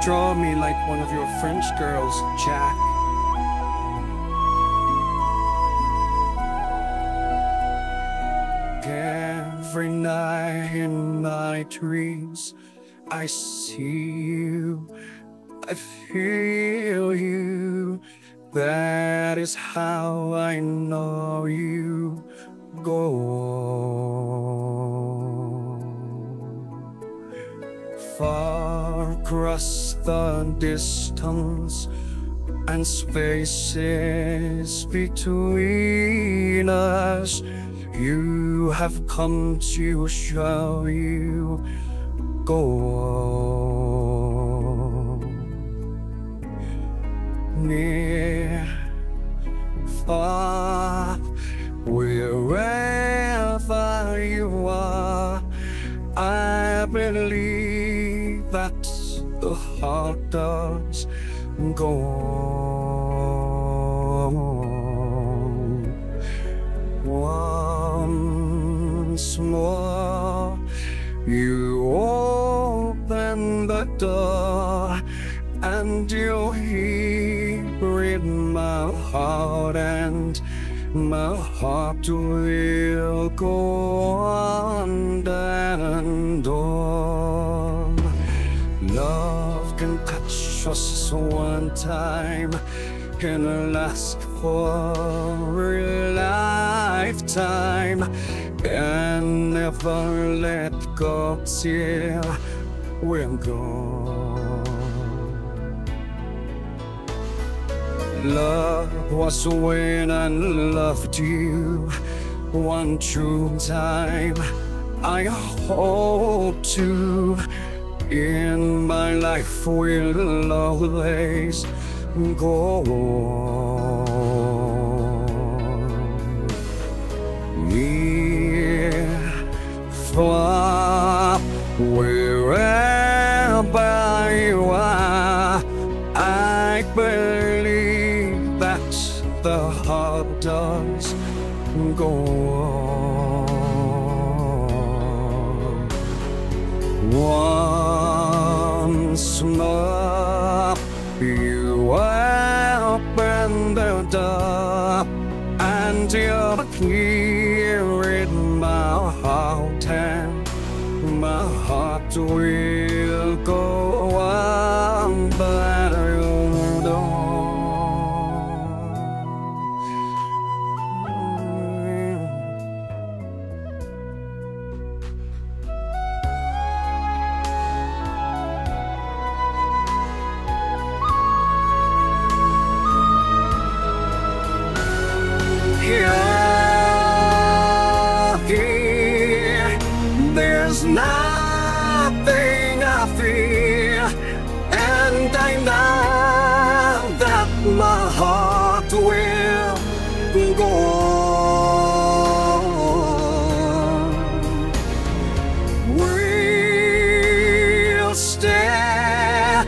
Draw me like one of your French girls, Jack. Every night in my dreams, I see you, I feel you. That is how I know you go. Far across the distance and spaces between us, you have come to show you go. Near, far, wherever you are, I believe that the heart does go on. Once more, you open the door, and you'll hear in my heart, and my heart will go on and on. Love can touch us one time, can last for a lifetime, and never let go till we're gone. Love was when I loved you one true time. I hope to, in my life, will always go on. Near, far, wherever you are, I believe that the heart does go on. Once more, you open the door, and you're here in my heart, and my heart will go on, but you don't. Here, there's nothing I fear, and I know that my heart will go on. We'll stay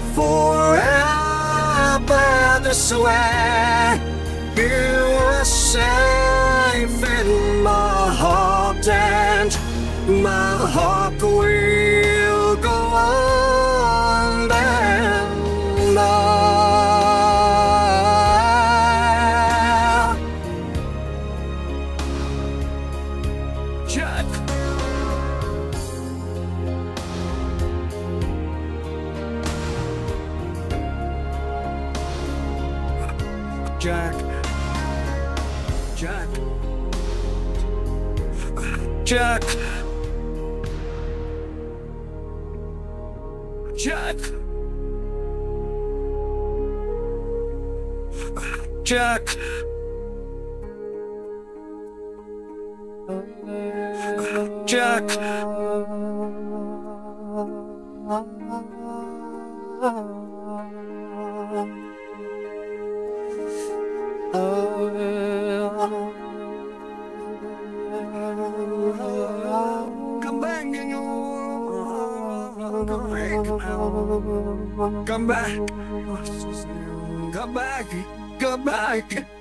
forever this way. You are safe in my heart, and my heart will go on and on. Jack. Jack. Jack. Jack. Jack. Jack. Jack. Come back, come back, come back, come back.